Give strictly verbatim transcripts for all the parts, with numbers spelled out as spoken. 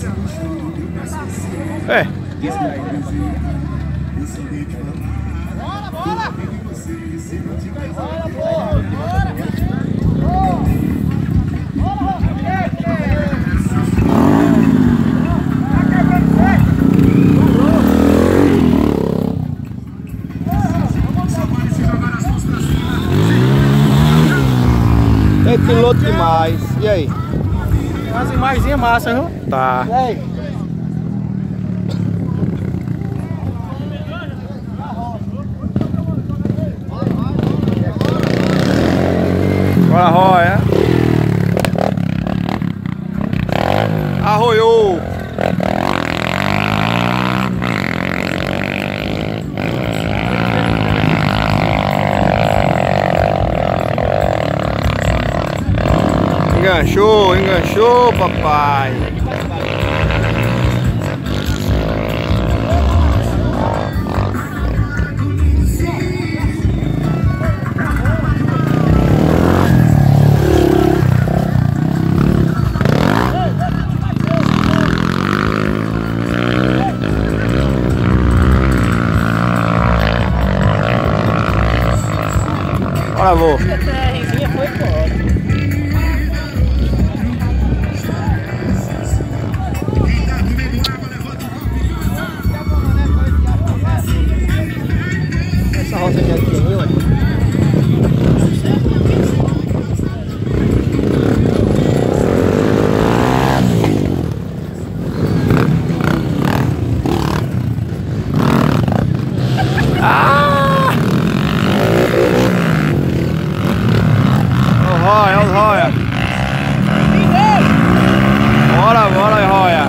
É. Bora, bora! Bora, Tem piloto demais. E aí? As imagens massa, viu? Tá. E aí? Bora, Roya. Arroiou. Enganchou, enganchou, papai. Bora, vô. Foi embora. Essa roça aqui é pequenininha, ué. Ah! Ó, Roya, ó, Roya. Bora, bora, Roya.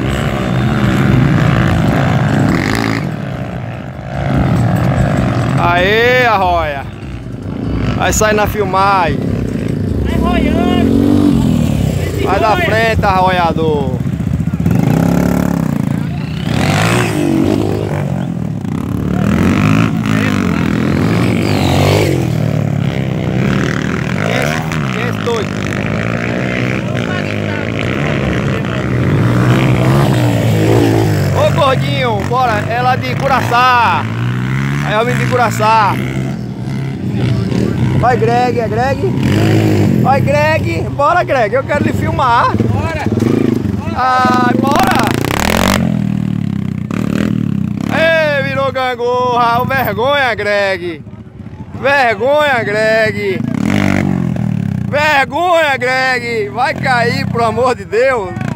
Aê, a Roya. Vai sair na filmagem. Vai roiando. Vai da frente, arroiador. Quem é doido? Ô gordinho, bora, é lá de Curaçá. Aí eu vim de Curaçá. Vai, Greg, é Greg? Vai, Greg, bora, Greg, eu quero lhe filmar. Bora! Ai, bora! Ei, virou gangorra, vergonha, Greg! Vergonha, Greg! Vergonha, Greg! Vai cair, pelo amor de Deus!